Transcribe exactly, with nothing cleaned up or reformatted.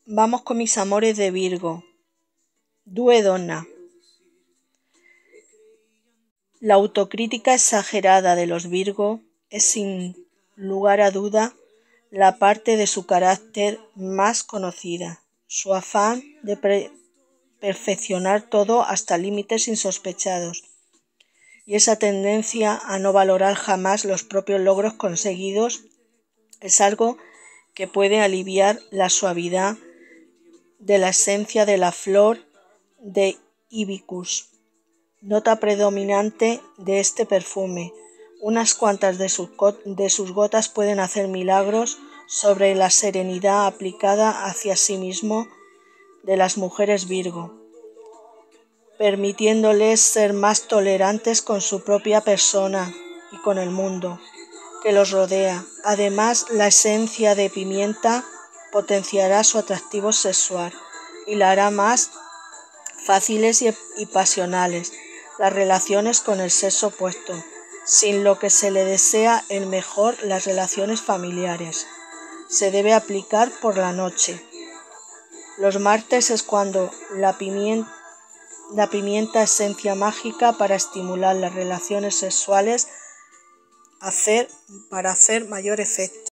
Vamos con mis amores de Virgo. Due donna. La autocrítica exagerada de los Virgo es sin lugar a duda la parte de su carácter más conocida. Su afán de pre- perfeccionar todo hasta límites insospechados y esa tendencia a no valorar jamás los propios logros conseguidos es algo que puede aliviar la suavidad de la esencia de la flor de hibiscus, nota predominante de este perfume. Unas cuantas de sus, de sus gotas pueden hacer milagros sobre la serenidad aplicada hacia sí mismo de las mujeres Virgo, permitiéndoles ser más tolerantes con su propia persona y con el mundo que los rodea. Además, la esencia de pimienta potenciará su atractivo sexual y la hará más fáciles y, y pasionales las relaciones con el sexo opuesto, sin lo que se le desea el mejor las relaciones familiares. Se debe aplicar por la noche. Los martes es cuando la pimienta, la pimienta esencia mágica para estimular las relaciones sexuales hacer, para hacer mayor efecto.